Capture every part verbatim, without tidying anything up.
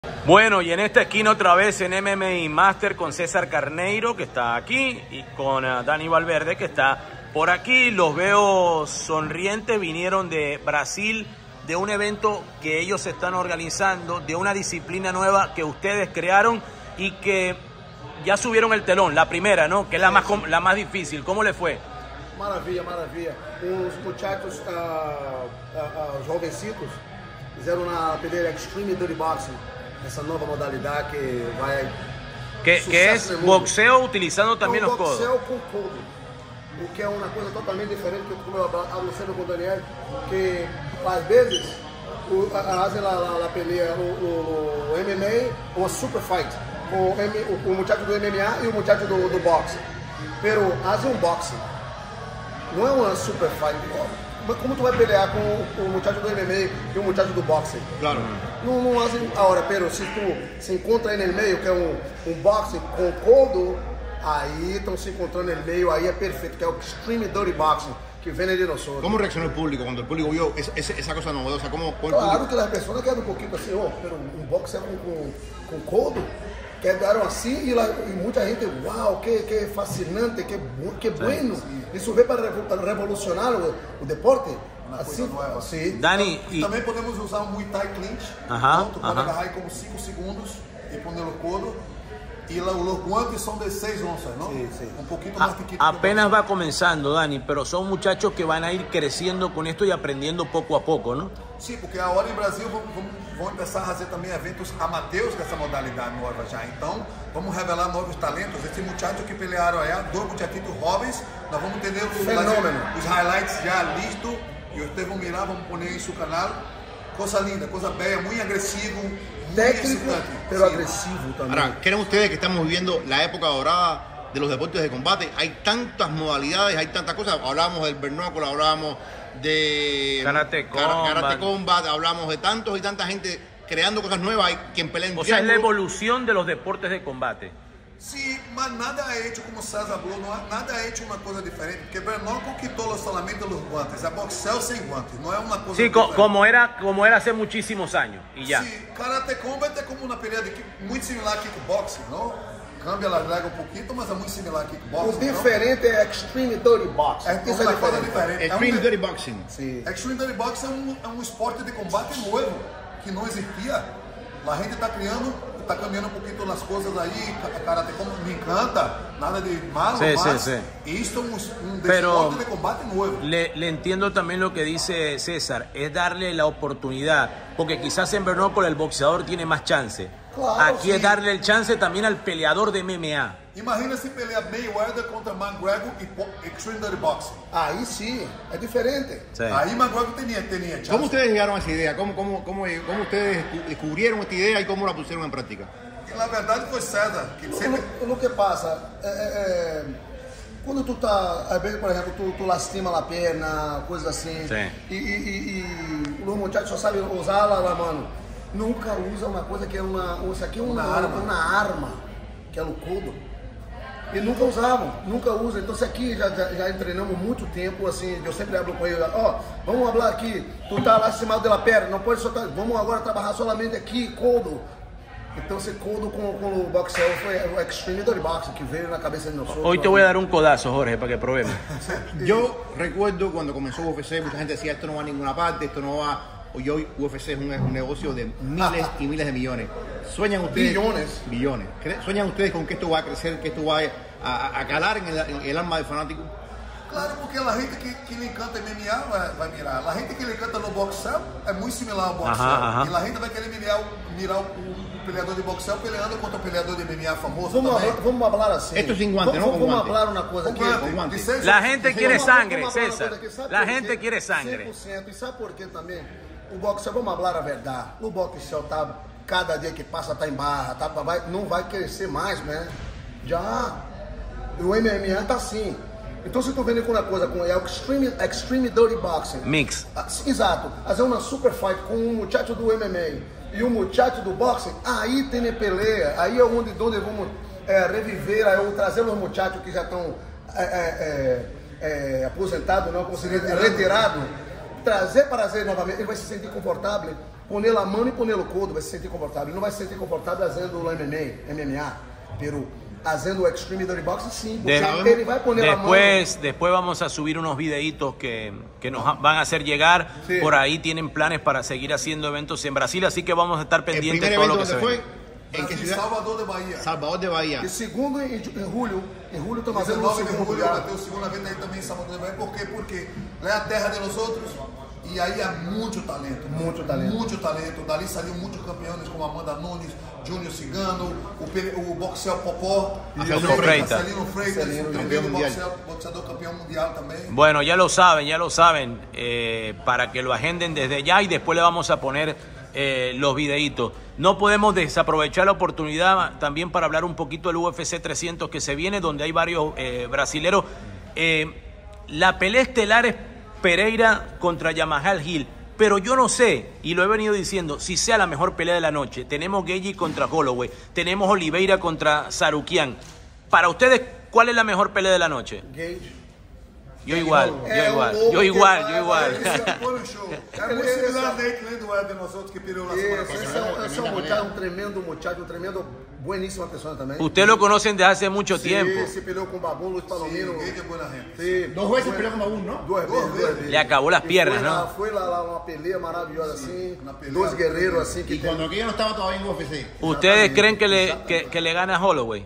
Bueno, y en esta esquina otra vez en M M A Master con César Carneiro, que está aquí, y con uh, Dani Valverde, que está por aquí. Los veo sonrientes, vinieron de Brasil, de un evento que ellos están organizando, de una disciplina nueva que ustedes crearon y que ya subieron el telón, la primera, ¿no? Que es la más, la más difícil. ¿Cómo le fue? Maravilha, maravilha. Os muchachos, uh, uh, uh, jovencitos, fizeram na peleira Extreme Dirty Boxing, essa nova modalidade que vai... Que, que es boxeo utilizando también é los codos. Boxeo com codo, o que é uma coisa totalmente diferente, como eu falo sempre com o Daniel, que às vezes o, fazem a peleia, o, o M M A, uma super fight, o, o, o muchacho do M M A e o muchacho do, do boxe. Pero fazem um boxing. Não é uma super fight. Como tu vai pelear com o muchacho do M M A e o muchacho do boxing? Claro. Não, não fazem agora, pero se tu se encontra aí no meio, que é um, um boxing com codo, aí estão se encontrando no meio, aí é perfeito, que é o Extreme Dirty Boxing, que vem de nós. ¿Cómo reaccionó el público cuando el público vio esa, esa cosa novedosa? ¿Cómo, cómo claro que as pessoas querem um pouquinho assim, ó, pero um boxing com, com, com codo, quedaram assim e, lá, e muita gente, uau, que, que fascinante, que, que bueno. Isso veio para revolucionar o, o deporte. Assim, assim. Dani, e também podemos usar um Muay Thai clinch. Ajá, então, tu pode ajá. agarrar aí como cinco segundos e pôr no codo. Y los guantes son de seis onzas, ¿no? Sí, sí. Un poquito más chiquito. Apenas va comenzando, Dani, pero son muchachos que van a ir creciendo con esto y aprendiendo poco a poco, ¿no? Sim, porque agora em Brasil vamos, vamos, vamos começar a fazer também eventos amateurs com essa modalidade nova já. Então, vamos revelar novos talentos. Esses muchachos que pelearam aí, dois muchachitos jovens, nós vamos ter os, os highlights já listos e ustedes vão mirar, vamos pôr em seu canal. Coisa linda, coisa bella, muy agresivo, muy técnico, pero sí. agresivo también. Ahora, ¿creen ustedes que estamos viviendo la época dorada de los deportes de combate? Hay tantas modalidades, hay tantas cosas. Hablábamos del bernóculo, hablábamos de Karate Combat. Karate Combat, hablamos de tantos y tanta gente creando cosas nuevas. Hay quien pelea en O sea, es la evolución de los deportes de combate. Sim, mas nada é hecho como César falou, não há, nada é hecho uma coisa diferente, porque Bernal conquistou solamente os guantes, é boxeo sem guantes, não é uma coisa Sí, diferente. como era, como era hace muchísimos años y ya. Sim, Karate Combat é como uma pelea de, muito similar a kickboxing, não? Cambia a regra um pouquinho, mas é muito similar a kickboxing. O diferente não? É Extreme Dirty Boxing. É, isso é uma coisa diferente. Extreme é um, Dirty Boxing. Sim. Extreme Dirty Boxing é um, é um esporte de combate novo, que não existia. A gente está criando, está cambiando um pouquinho nas coisas aí, Karate Combat me encanta, nada de malo, sí, mas sí, sí. isto é um, um Pero deporte de combate novo. le, le entiendo también lo que dice César, es darle la oportunidad, porque quizás en Bernópolis el boxeador tiene más chance. Claro, Aquí sí. es darle el chance también al peleador de M M A. Imagina se pelear Mayweather contra McGregor e Extreme Dirty Boxing. Aí sim, é diferente. Sí. Aí McGregor tenía, tenía chance. ¿Cómo ustedes llegaron a esa idea? ¿Cómo, cómo, cómo, cómo ustedes descubrieron esta idea y cómo la pusieron en práctica? E, na verdade foi César, que sempre... O, o que passa é, é, é quando tu tá, às vezes, por exemplo, tu, tu lastima a perna, coisas assim, Sim. e, e, e, e o muchacho só sabe usar lá, lá, mano, nunca usa uma coisa que é uma, isso aqui é uma, uma, arma. uma arma, que é o codo. E nunca usavam, nunca usam. Então, isso aqui já, já, já treinamos muito tempo, assim, eu sempre abro com ele, ó, oh, vamos falar aqui, tu tá lastimado da perna, não pode soltar, vamos agora trabalhar solamente aqui, codo. Então, esse codo com, com o boxeo foi o Extreme Dirty Boxing que veio na cabeça de nós. Hoy te voy a dar un codazo, Jorge, para que probemos. Yo recuerdo cuando comenzó U F C, mucha gente decía esto no va a ninguna parte, esto no va. Hoy, hoy U F C es un, un negocio de miles y miles de millones. ¿Sueñan ustedes? Billones. Billones. ¿Sueñan ustedes con que esto va a crecer, que esto va a, a calar en el, en el alma del fanático? Claro, porque a gente que, que lhe encanta M M A vai, vai mirar. A gente que lhe encanta no boxeo é muito similar ao boxeo. Aham, aham. E a gente vai querer mirar, mirar o, o peleador de boxeo peleando contra o peleador de M M A famoso Vamos, também. hablar, vamos hablar assim. Esto sin guante, vamos, ¿no? Con Vamos guante. falar uma coisa aqui. Guante, guante. de seis- La gente quiere Vamos- sangre, vamos hablar uma César. coisa aqui, sabe La por quê? gente quiere sangre. cem por cento. E sabe por quê também? O boxeo, vamos falar a verdade. O boxeo tá, cada dia que passa tá em barra, tá, vai, não vai crescer mais, né? Já. O M M A tá assim. Então, se tu vendo com uma coisa, com é o Extreme, Extreme Dirty Boxing. Mix. Ah, exato. Fazer uma super fight com um muchacho do M M A e um muchacho do boxing, aí tem peleia, aí é onde, onde vamos é, reviver, aí eu trazer os muchachos que já estão é, é, é, aposentados, não, como se diz, retirados, trazer para fazer novamente, ele vai se sentir confortável, poner a mão e poner o codo, vai se sentir confortável. Ele não vai se sentir confortável fazendo o M M A, M M A, pero fazendo o Extreme Dirty Boxing, sim, porque De, ele vai poner después, a mão. Después vamos a subir unos videitos que, que nos van a hacer llegar. Sí. Por ahí tienen planes para seguir haciendo eventos en Brasil, así que vamos a estar pendientes de el todo lo evento que se fue ve. en qué Brasil, ciudad? Salvador de Bahia. Salvador de Bahía. E segundo em, em julho, em julho estamos fazendo o dezenove de segundo julho já. vai ter o segundo evento aí também em Salvador de Bahia. Por quê? Porque lá é a terra de nós outros e aí há muito talento. Muito talento. Muito talento. Dali saíram muitos campeões como Amanda Nunes, Júnior Cigano, o, Pere- o boxeo Popó, Celino também, Freitas. Celino Freitas, Celino, o campeão tremendo mundial. boxeador, boxeador campeão mundial também. Bueno, ya lo saben, ya lo saben, eh, para que lo agenden desde ya y después le vamos a poner eh, los videitos. No podemos desaprovechar la oportunidad también para hablar un poquito del U F C trescientos que se viene, donde hay varios eh, brasileros. Eh, la pelea estelar es Pereira contra Jamahal Hill, pero yo no sé, y lo he venido diciendo, si sea la mejor pelea de la noche. Tenemos Gaethje contra Holloway, tenemos Oliveira contra Sarukian. Para ustedes, ¿cuál es la mejor pelea de la noche? Gage. Yo igual, yo É, igual, o louco yo que igual, vai- yo igual. vai- esse foi um show. É muito similar a Nate Landwehr de nós outros que perdeu na semana Esse, esse passada. é, um- esse é um, muchacho, um tremendo muchacho, um tremendo, bueníssima pessoa também. Ustedes lo conocen desde hace mucho Sí, tiempo. se peleou com o Babum, Luiz Palomino. Gage é boa gente. Sí, Dos veces fue- peleó con Babún, ¿no? Duas vezes, duas vezes. Le acabou las E piernas, foi lá, ¿no? Foi lá, lá uma pelea maravilhosa assim, uma pelea dois guerreiros assim que Y cuando aquello no estaba todavía en U F C. ¿Ustedes creen que le, que, que le gana a Holloway?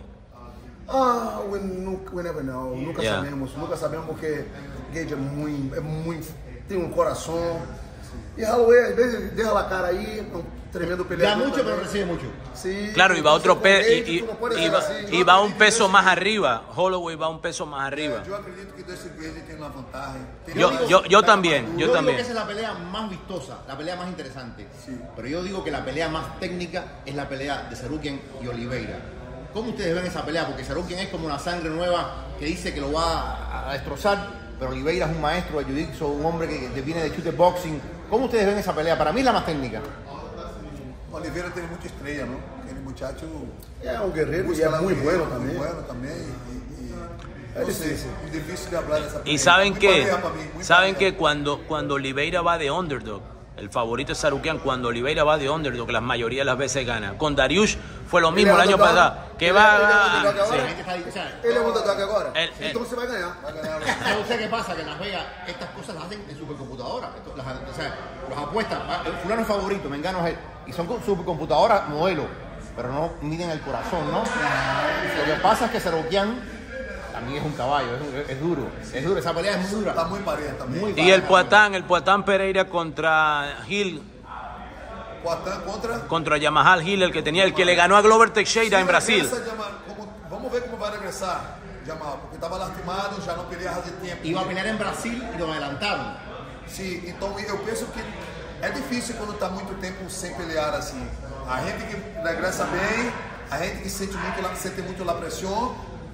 Ah, we, nunca, we never know. Nunca Yeah. sabemos, nunca sabemos porque Gage é muito, é muito, tem um coração. E Holloway, às vezes, deixa a cara aí, é um tremendo Da peleador. mucho, pero também. recibe mucho. Sí, Claro, y va a otro con peso, Gage, y, tú no puedes y ser va, así. y va un peso más arriba. Holloway va un peso más arriba. Eu acredito que desse Gage tem uma vantagem. Tem Yo, uma- yo, yo también, yo Yo digo que también. esa es la pelea más vistosa, la pelea más interesante. Pero yo digo que la pelea más técnica es la pelea de Sarukian y Oliveira. ¿Cómo ustedes ven esa pelea? Porque Sarukian es como una sangre nueva que dice que lo va a destrozar, pero Oliveira es un maestro de jiu-jitsu, un hombre que que viene de chute boxing. ¿Cómo ustedes ven esa pelea? Para mí es la más técnica. Oliveira teve muita estreia, não? Aquele muchacho É um guerreiro e busca é la muito guerra, bueno também. Muy bueno também. E, e, É não sei, difícil. é difícil de hablar dessa pelea. Y saben Muy que, pareja para mí, muy saben pareja. que cuando, cuando Oliveira va de underdog, el favorito es Sarukian, cuando Oliveira va de underdog, la mayoría de las veces gana. Con Dariush fue lo mismo el año underdog. pasado. Que Ele- va ele é a- underdog sí. agora? La gente está ahí, o sea, Ele é um underdog agora? El- el- Então você vai ganhar. ¿sabe usted qué pasa? Que en Las Vegas estas cosas las hacen en supercomputadora. Esto, las, o sea, los apuestan, ah, el fulano es favorito, Mengano es él. Y son con supercomputadoras modelo, pero no miden el corazón, ¿no? Lo que pasa es que Sarukian también es un caballo, es, un- es duro, es duro, esa pelea es muy dura. Está muy pareja também. Muy Y el pareja. Poatán, el Poatán Pereira contra Hill, Poitin contra... contra Jamahal Hill, el que tenía, el que le ganó a Glover Teixeira Se en Brasil. regressa, Jamal, como- vamos ver como vai regressar, Jamal, porque estava lastimado, já não peleava fazia tempo. Iba a pelear en Brasil y lo adelantaron. Sim, então eu penso que é difícil quando está muito tempo sem pelear assim. A gente que regressa bem, a gente que sente muito, la- sente muito la pressão.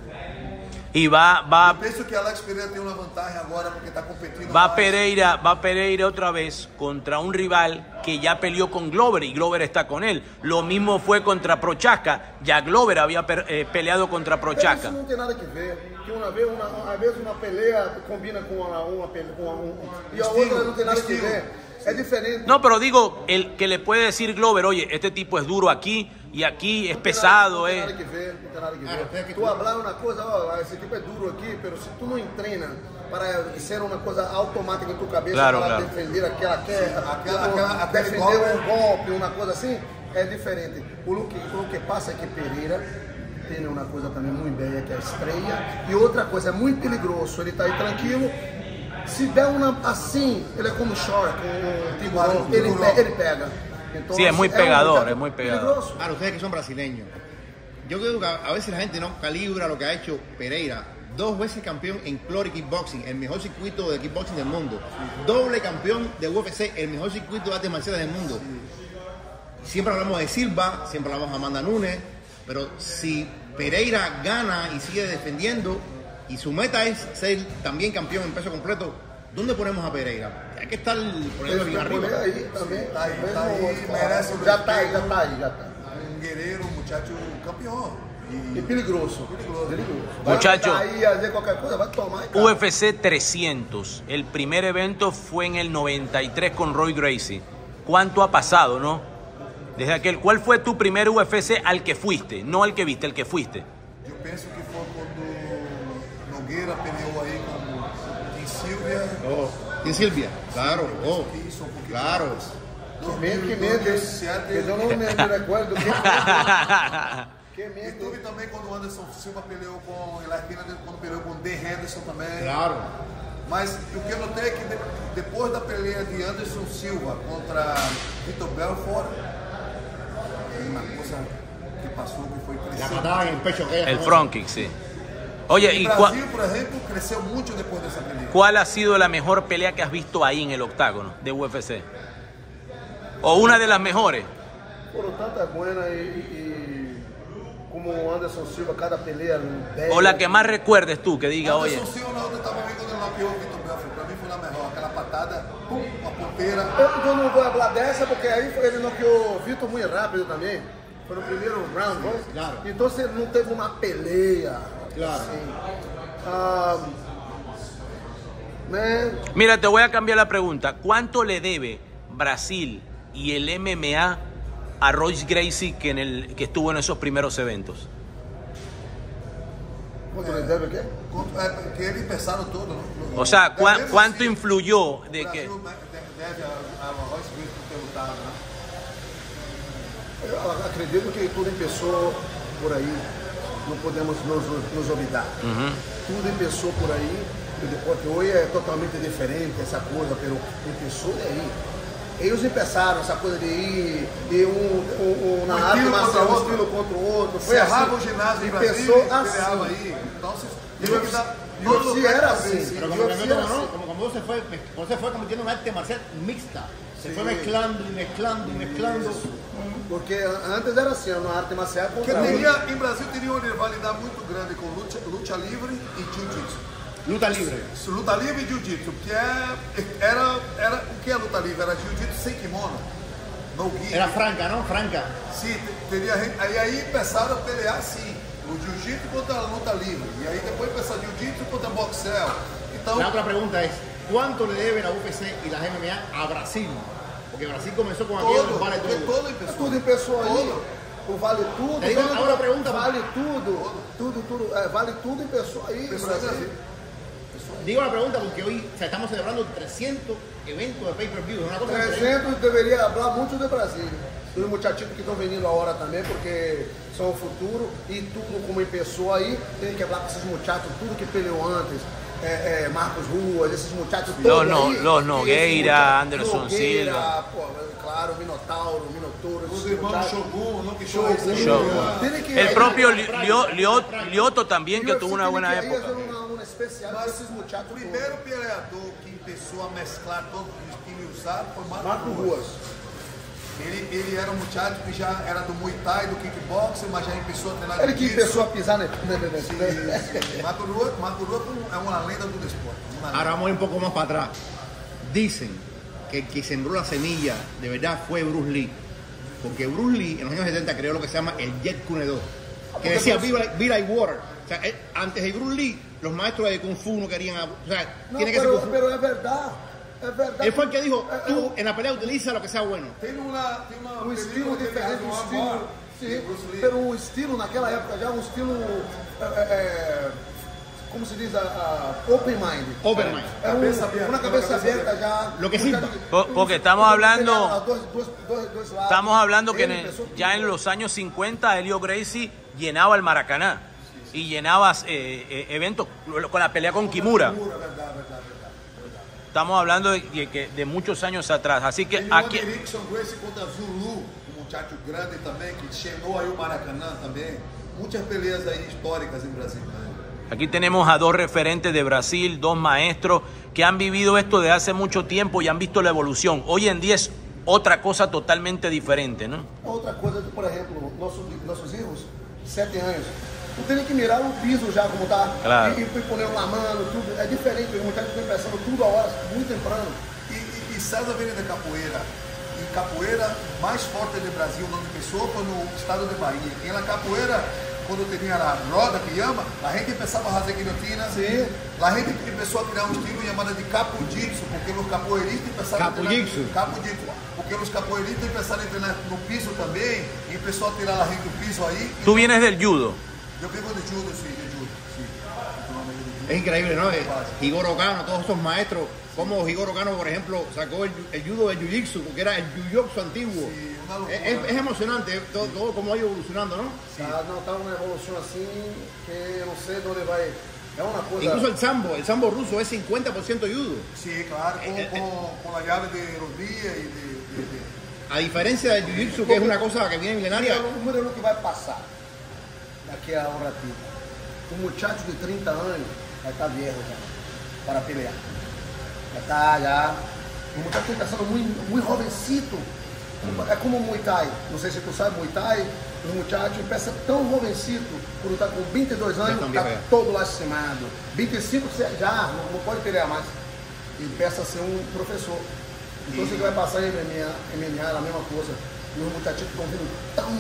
Y va, va, Eu penso que Alex Pereira tem uma vantagem agora porque está competindo. va mais. Pereira, va Pereira otra vez contra un rival que ya peleó con Glover y Glover está con él. Lo mismo fue contra Prochaska. Ya Glover había per- eh, peleado contra Isso Prochaska. não tem nada que ver. Que uma vez, uma, às vezes uma pelea combina com uma, uma pelea, com uma, um, e a Estilo, outra não tem nada que estilo. ver. É diferente. No, pero digo, el que le puede decir Glover, oye, este tipo es duro aquí y aquí es pesado, Não tem eh. nada que ver, não tem nada que Claro, ver. é que Tu tu- hablar uma coisa, ó, esse tipo é duro aqui, pero se tu não treina para ser uma coisa automática em tua cabeça Claro, para claro. defender aquela quer, Aquela- ou aquela- aquele defender golpe. um golpe, uma coisa assim, é diferente. O que, o que passa é que Pereira tem uma coisa também muito bela, que é a estreia, e outra coisa, é muito perigoso, ele tá aí tranquilo. Se der uma assim, ele é como um shark, um tiburão, ele, pe- ele pega. Então, Sí, es muy um pegador, muchacho es muy pegador. peligroso. Ahora, ustedes que son brasileños, yo creo que a a veces la gente no calibra lo que ha hecho Pereira. Dos veces campeón en Glory Kickboxing, el mejor circuito de kickboxing del mundo. Doble campeón de U F C, el mejor circuito de artes marciales del mundo. Siempre hablamos de Silva, siempre hablamos de Amanda Nunes, pero si Pereira gana y sigue defendiendo, y su meta es ser también campeón en peso completo, ¿dónde ponemos a Pereira? Hay que estar poniendo bien arriba. Escolher aí também. Tá aí, Mesmo tá aí, os- merece o já tá aí, respeito. já tá aí, já tá. Um guerreiro, um muchacho campeão. E E perigoso. Perigoso. Vai Muchacho. chegar aí a dizer qualquer coisa, vai tomar e cara. U F C trescientos. El primer evento fue en el noventa y tres con Roy Gracie. cuánto ha pasado, ¿no? Desde aquel, ¿cuál fue tu primer U F C al que fuiste? No al que viste, el que fuiste. Eu penso que foi quando Nogueira peleou aí com Tim Silvia. Oh, Tim Silvia, claro, oh, Isso, um pouquinho claro. mais. Que medo, que medo. dois mil e sete. Eu não me me recuerdo. Que Que E medo. teve também quando o Anderson Silva peleou com Eli Pina, quando peleou com Dan Henderson também. Claro. Mas o que eu notei é que de, depois da peleia de Anderson Silva contra Vitor Belfort, tem uma coisa que passou que foi La crescendo. patada en el pecho que ella El tomó. front kick, sí. Oye, O ¿y cuál, Brasil, por exemplo, cresceu muito depois dessa pelea. cuál ha sido la mejor pelea que has visto ahí en el octágono de U F C? O una de las mejores. Foram tantas buenas e, e como o Anderson Silva, cada pelea dez. O la que más recuerdes tú, que diga, oye, Anderson Silva na outra estava vendo quando ele noqueou o Vitor Belfort. Pra mim foi na melhor. Aquela patada, pum, uma ponteira. Eu, eu não vou falar dessa porque aí foi- ele noqueou o Vitor muito rápido também. Foi no primeiro round, né? Claro. Então você não teve uma peleia. Claro. Assim. Ah, né? mira, te voy a cambiar la pregunta. ¿Cuánto le debe Brasil y el M M A a Royce Gracie que, en el, que estuvo en esos primeros eventos? Quanto ele deve o quê? Quanto- é, que eles pensaram todo, né? O sea, Deve ¿cuá- ¿cuánto sim. influyó O de que... Brasil deve a, a Royce Gracie por ter lutado, né? Eu acredito que tudo começou por aí. Não podemos nos, nos olvidar. Tudo começou por aí. O deporte hoje é totalmente diferente, essa coisa, pero começou daí. Eles começaram essa coisa de ir, de um, um, um na Um arte estilo marcial, contra um outro. estilo contra o outro. Foi Cerrava assim. o ginásio E em Brasília, pensou peleava assim. aí. Então, se, E tinha o que dar U F C era assim. Pero como, Yo que sí como, era no, así. como, como se fue, como se fue convirtiendo en un arte marcial mixta. Se Sí. fue mezclando y mezclando y mezclando. Porque antes era assim, uma arte marcial Porque contra teria, outra. em Brasil teria uma rivalidade muito grande com luta, luta livre e jiu-jitsu. Luta libre. Luta livre e jiu-jitsu, que é, era, era, o que é luta livre? Era jiu-jitsu sem kimono, no gi. Era franca, ¿no? Franca. Sim, teria, aí, aí começaram a pelear assim, o jiu-jitsu contra a luta livre. E aí depois começou jiu-jitsu contra boxeo. Então, La otra pregunta es, ¿cuánto le debe la U F C y la M M A a Brasil? Porque Brasil comenzó con aquello todo, del vale porque todo. todo empezó. Tudo começou aí. Todo. O Vale Tudo. Te digo, vale- ahora pregunta, Vale Tudo. Tudo, tudo. É, vale Tudo começou aí. Empezó Brasil. Brasil. Digo la pregunta porque hoy o sea, estamos celebrando trescientos eventos de pay-per-view. Es una cosa increíble. trezentos deveria falar muito de Brasil. Dos muchachitos que estão vindo agora também, porque são o futuro. E tudo como começou aí, tem que falar com esses muchachos, tudo que peleou antes. É, é, Marcos Ruas, esses muchachos Los todos no- aí. los E Nogueira, esses muchachos- Anderson Nogueira, Silva. Pô, claro, Minotauro, Minotouro. Os esses irmãos muchachos. Shogun, no que Shogun. Shogun. Tem que- El aí- propio aí- Li- Lio- Lio- Lioto también, que U F C tuvo una tem buena que ir época. fazer uma, uma especial Mas desses muchachos o todos. primeiro peleador que começou a mesclar todos os estilos usados foi Marco, Marco Ruas. Ruas. Ele, ele era um muchacho que já era do Muay Thai, do kickboxing, mas já começou a treinar Ele que jiu-jitsu. começou a pisar ne- ne- nesse. E Marco Ruas, Marco Ruas é uma lenda do desporto. Uma lenda. Ahora vamos a ir un poco más para atrás. Dicen que el que sembró la semilla de verdad fue Bruce Lee. Porque Bruce Lee en los años setenta creó lo que se llama el Jet Kune Do. Que decía Be like, be like water. O sea, él- antes de Bruce Lee, los maestros de Kung Fu no querían. O sea, Não, tiene que ser pero, Kung Fu. pero é verdade. É verdade. Él fue el que dijo: É- é tú en la pelea utiliza lo que sea bueno. Tem uma, tem uma um película estilo dele, diferente, um One estilo. More, Sim, de Bruce Lee. pero um estilo naquela época já um estilo. É, é, como se diz? A, a open mind. Open mind. É um, Cabeça aberta, uma cabeça cabeça aberta já. Lo que Mucha- sirva. Po- porque estamos hablando- Dois, dois, dois, dois lados. Estamos hablando que en Ele el- empezó ya en los años cincuenta Helio Gracie llenaba el Maracaná y llenaba eh, eh, eventos con la pelea con Kimura. Pura, verdade, verdade, verdade. Estamos hablando de, de, que- de muchos años atrás. Así que Tem aquí, o Erickson Gracie contra Zulu, um muchacho grande também, que chenou aí o Maracanã também. Muitas peleas aí históricas em Brasil. Né? aquí tenemos a dos referentes de Brasil, dos maestros que han vivido esto de hace mucho tiempo y han visto la evolución. Hoy en día es otra cosa totalmente diferente, ¿no? Outra coisa, por exemplo, nossos, nossos erros, sete anos. Tu tem que mirar o piso já como tá. Claro. E, e poner uma mano, tudo. É diferente, o muchacho vem pensando tudo a hora, muito temprano. E, e, e César vem de capoeira. E capoeira mais forte do Brasil, onde começou, foi no estado de Bahia. E na capoeira, quando tinha a roda que llama, a gente começava a fazer guilhotina. Sim. A gente começou a criar um estilo chamado de capo-jitsu, porque os capoeiristas começaram a treinar... Capo-jitsu. Porque os capoeiristas começaram a treinar no piso também, e começou a tirar a gente do piso aí. Tú vienes del judo. Eu vengo de judo, sim, de judo. Sí. Es increíble, ¿no? Higoro Kano, todos esos maestros, como Higoro Kano, por ejemplo, sacó el, el judo del jiu-jitsu, porque era el jiu-jitsu antiguo. Sí, una locura. es, es, es emocionante todo, todo como ha ido evolucionando, ¿no? Sí. Tá, não, tá uma evolução assim que eu não sei onde vai. É uma coisa. Incluso el sambo, el sambo ruso es cincuenta por ciento judo. Sí, claro, con, Eh, eh, con, con la llave de rodilla y de... de, de... A diferencia del jiu-jitsu, que es una cosa que viene milenaria. Mira o que vai passar daqui a um ratito. Um muchacho de trinta anos vai estar viejo já para pelear. Já está, já. Um muchacho que está sendo muito, muito jovencito. É como o Muay Thai. Não sei se tu sabe, Muay Thai. Um muchacho empieza tão jovencito, quando está com vinte e dois anos, está todo lastimado. vinte e cinco já não, não pode pelear mais. E empieza a ser um professor. Então você vai passar em M M A, M M A é a mesma coisa. E os muchachos estão vindo tão.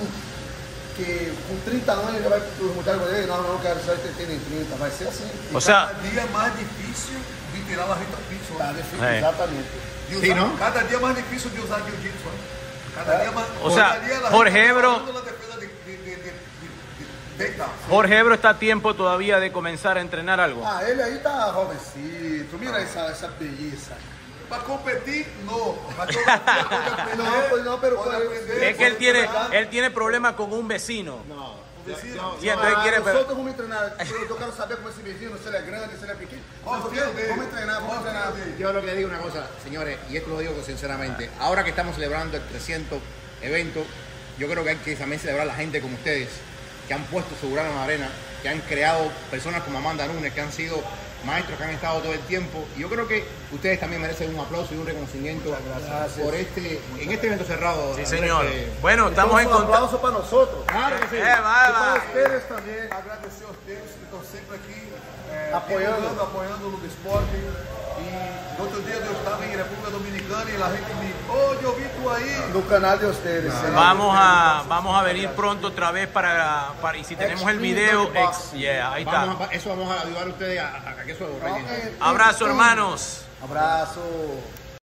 Que com trinta anos já vai. Os muchachos vão dizer, não, não quero sair tendo em trinta. Vai ser assim. O sea, Cada dia mais difícil de tirar a reta piso. Tá difícil, É. exatamente. De usar, Sí, ¿no? Cada dia mais difícil de usar jiu-jitsu. Cada É. dia mais. O sea, cada dia la Jorge gente está Ebro- usando la defesa de, de, de, de, de, de takedown. Jorge Ebro está a tiempo todavía de comenzar a entrenar algo. Ah, ele aí tá jovencito. Mira essa, essa preguiça. Para competir, no. Para competir, puede aprender, No, pues no, pero- puede aprender, Es que él puede tiene, trabajar. él tiene problemas con un vecino. No, Vecino. Y entonces Ah, quiere... nosotros vamos treinar. Eu, eu quero saber como esse vizinho, se ele é grande, se ele é pequeno. Qual Sabe o por quê? filho dele? Vamos treinar, vamos Qual o treinar. filho dele? yo lo que le digo una cosa, señores, y esto lo digo sinceramente, ahora que estamos celebrando el trescientos evento, yo creo que hay que también celebrar a la gente como ustedes, que han puesto su grano en la arena, que han creado personas como Amanda Nunes, que han sido maestros que han estado todo el tiempo. Y yo creo que ustedes también merecen un aplauso y un reconocimiento por este, en este evento cerrado. Sí, Andrés, señor. que- Bueno, estamos en Um contacto. aplauso para nosotros. Claro que sí. Eh, va, E para va. vocês também. Agradecer aos teus que estão sempre aqui é, Apoiando. divulgando, apoiando o Ludo Esporte. E no outro dia eu estava em República Dominicana e a gente me, oh, eu vi tu aí. No canal de ustedes. sí. Vamos a, vamos a venir pronto otra vez para, para y si tenemos el video, ex, yeah, ahí está. Vamos a- eso vamos a ayudar a ustedes a, a- a que eso Ok. regrese. Abrazo, hermanos. Abraço.